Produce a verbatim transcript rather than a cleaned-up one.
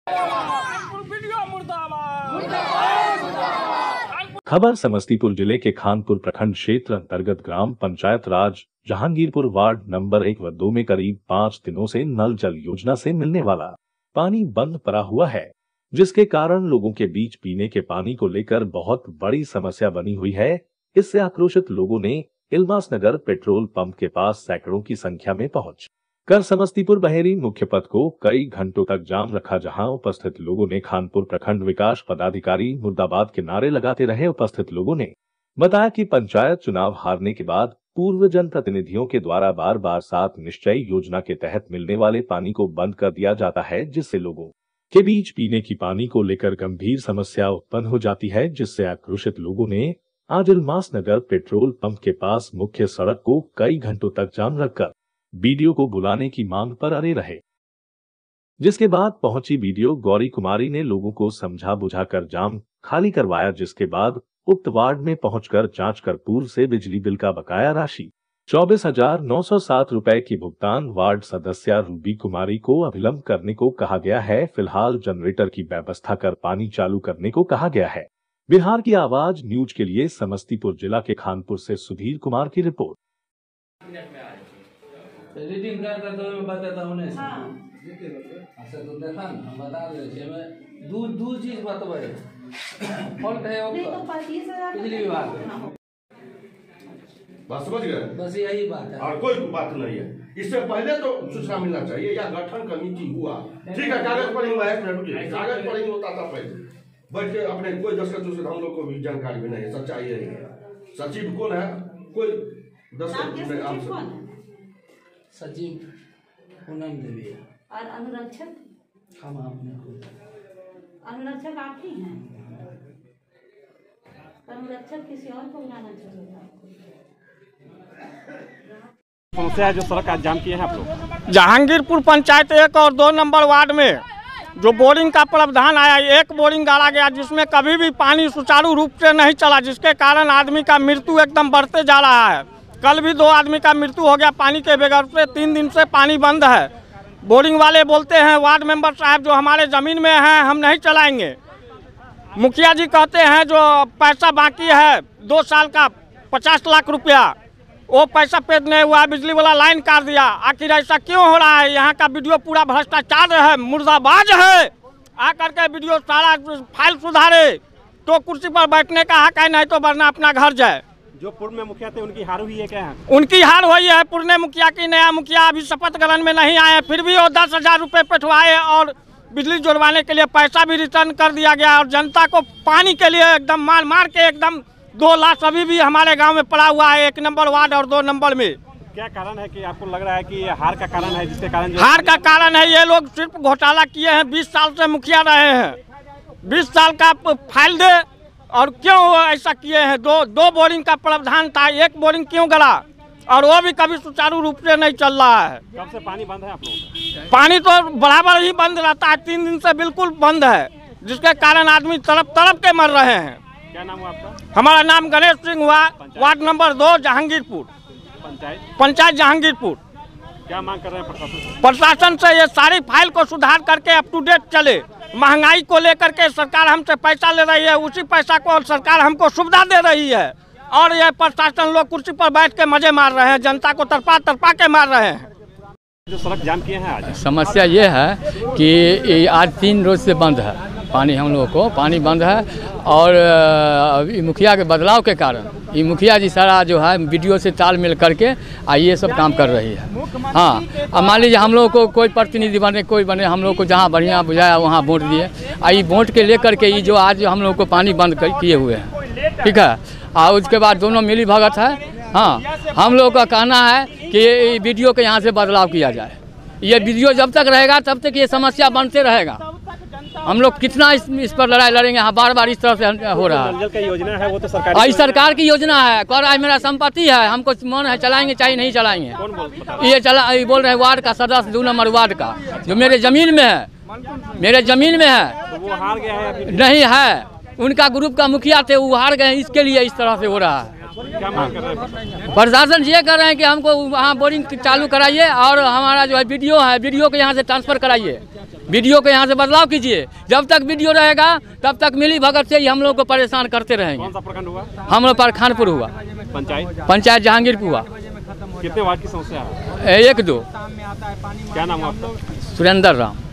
खबर समस्तीपुर जिले के खानपुर प्रखंड क्षेत्र अंतर्गत ग्राम पंचायत राज जहांगीरपुर वार्ड नंबर एक व दो में करीब पाँच दिनों से नल जल योजना से मिलने वाला पानी बंद पड़ा हुआ है, जिसके कारण लोगों के बीच पीने के पानी को लेकर बहुत बड़ी समस्या बनी हुई है। इससे आक्रोशित लोगों ने इल्मास नगर पेट्रोल पंप के पास सैकड़ों की संख्या में पहुंच कर समस्तीपुर बहेरी मुख्य पथ को कई घंटों तक जाम रखा, जहां उपस्थित लोगों ने खानपुर प्रखंड विकास पदाधिकारी मुर्दाबाद के नारे लगाते रहे। उपस्थित लोगों ने बताया कि पंचायत चुनाव हारने के बाद पूर्व जनप्रतिनिधियों के द्वारा बार बार सात निश्चय योजना के तहत मिलने वाले पानी को बंद कर दिया जाता है, जिससे लोगों के बीच पीने की पानी को लेकर गंभीर समस्या उत्पन्न हो जाती है। जिससे आक्रोशित लोगों ने आज इल्मास नगर पेट्रोल पंप के पास मुख्य सड़क को कई घंटों तक जाम रखकर बीडीओ को बुलाने की मांग पर अड़े रहे, जिसके बाद पहुंची बीडीओ गौरी कुमारी ने लोगों को समझा बुझाकर जाम खाली करवाया, जिसके बाद उक्त वार्ड में पहुंचकर जांच कर पूर्व से बिजली बिल का बकाया राशि चौबीस हजार नौ सौ सात रुपए की भुगतान वार्ड सदस्य रूबी कुमारी को अविलंब करने को कहा गया है। फिलहाल जनरेटर की व्यवस्था कर पानी चालू करने को कहा गया है। बिहार की आवाज न्यूज के लिए समस्तीपुर जिला के खानपुर से सुधीर कुमार की रिपोर्ट। रीडिंग कर कर तो मैं बताता हूं ना। हां अच्छा तो देखा ना बता दे छे में दो दो चीज बतावे फॉल्ट है आपका बिजली विभाग। बस समझ गए, बस यही बात है और कोई बात नहीं है। इससे पहले तो सूचना मिलना चाहिए या गठन कमेटी हुआ, ठीक है, कागज पर हुआ है, कागज पर ही होता था पहले बैठ के अपने कोई दस्खत उससे हम लोग को भी जानकारी भी नहीं है। सच्चाई है। सचिव कौन है, कोई दस्खत में आप सचिव पूनम देवी और अनुरक्षक हम अपने अनुरक्षक आप ही हैं। अनुरक्षक किसी और को बुलाना चाहिए। समस्या है जो सड़क आज जाम किए हैं आप लोग। जहांगीरपुर पंचायत एक और दो नंबर वार्ड में जो बोरिंग का प्रावधान आया, एक बोरिंग गाड़ा गया जिसमें कभी भी पानी सुचारू रूप से नहीं चला, जिसके कारण आदमी का मृत्यु एकदम बढ़ते जा रहा है। कल भी दो आदमी का मृत्यु हो गया पानी के बगैर से। तीन दिन से पानी बंद है। बोरिंग वाले बोलते हैं वार्ड मेंबर साहब जो हमारे ज़मीन में हैं हम नहीं चलाएंगे। मुखिया जी कहते हैं जो पैसा बाकी है दो साल का पचास लाख रुपया, वो पैसा पे नहीं हुआ, बिजली वाला लाइन काट दिया। आखिर ऐसा क्यों हो रहा है? यहाँ का वीडियो पूरा भ्रष्टाचार है, मुर्दाबाज है। आकर के वीडियो सारा फाइल सुधारे तो कुर्सी पर बैठने का हक है, नहीं तो वरना अपना घर जाए। जो पूर्व में मुखिया थे उनकी हार हुई है क्या? उनकी हार हुई है पुराने मुखिया की। नया मुखिया अभी शपथ ग्रहण में नहीं आए, फिर भी वो दस हजार रुपये पेटवाए और बिजली जुड़वाने के लिए पैसा भी रिटर्न कर दिया गया। और जनता को पानी के लिए एकदम मार मार के एकदम दो लाख अभी भी हमारे गांव में पड़ा हुआ है, एक नंबर वार्ड और दो नंबर में। क्या कारण है कि आपको लग रहा है कि हार का कारण है, जिसके कारण हार का कारण है ये लोग सिर्फ घोटाला किए हैं। बीस साल से मुखिया रहे हैं, बीस साल का फाइल दे और क्यों ऐसा किए हैं? दो दो बोरिंग का प्रावधान था, एक बोरिंग क्यों गला और वो भी कभी सुचारू रूप से नहीं चल रहा है। कब से पानी बंद है आप लोगों? पानी तो बराबर ही बंद रहता है, तीन दिन से बिल्कुल बंद है, जिसके कारण आदमी तड़प तड़प के मर रहे हैं। क्या नाम हुआ आपका? हमारा नाम गणेश सिंह हुआ, वार्ड नंबर दो जहांगीरपुर पंचायत पंचायत जहांगीरपुर। क्या मांग कर रहे हैं प्रशासन से? प्रशासन से ये सारी फाइल को सुधार करके अप टू डेट चले। महंगाई को लेकर के सरकार हमसे पैसा ले रही है, उसी पैसा को सरकार हमको सुविधा दे रही है और ये प्रशासन लोग कुर्सी पर बैठ के मजे मार रहे हैं, जनता को तरपा तरपा के मार रहे हैं। जो सड़क जाम किए हैं आज, समस्या ये है कि आज तीन रोज से बंद है पानी, हम लोगों को पानी बंद है। और मुखिया के बदलाव के कारण ये मुखिया जी सारा जो है वीडियो से तालमेल करके आ ये सब काम कर रही है। हाँ, अब मान लीजिए हम लोगों को कोई प्रतिनिधि बने, कोई बने, हम लोग को जहाँ बढ़िया बुझाया वहाँ वोट दिए। आ ये वोट के लेकर के ये जो आज हम लोग को पानी बंद किए हुए हैं, ठीक है। और उसके बाद दोनों मिली भगत है। हाँ, हम लोगों का कहना है कि ये वीडियो के यहाँ से बदलाव किया जाए। ये वीडियो जब तक रहेगा तब तक ये समस्या बनते रहेगा। हम लोग कितना इस, इस पर लड़ाई लड़ेंगे? हाँ, बार बार इस तरह से हो रहा है। जल की योजना है वो तो सरकार सरकार की योजना है, कह रहा है मेरा संपत्ति है, हमको मन है चलाएंगे चाहे नहीं चलाएंगे। कौन बोल ये चला ये बोल रहे हैं वार्ड का सदस्य दो नंबर वार्ड का, जो मेरे जमीन में है, मेरे जमीन में है। तो वो हार गया है अभी? नहीं है, उनका ग्रुप का मुखिया थे, वो हार गए, इसके लिए इस तरह से हो रहा है। क्या मांग कर रहे हैं? प्रशासन ये कर रहे हैं कि हमको वहाँ बोरिंग चालू कराइए और हमारा जो है वीडियो है, वीडियो को यहाँ से ट्रांसफर कराइए। वीडियो के यहाँ से बदलाव कीजिए। जब तक वीडियो रहेगा तब तक मिली भगत से ही हम लोग को परेशान करते रहेंगे। कौन सा प्रखंड हुआ? हम लोग पर खानपुर हुआ, पंचायत पंचायत जहांगीरपुर हुआ। कितने वार्ड की समस्या है? एक दो। क्या नाम है आपका? सुरेंद्र राम।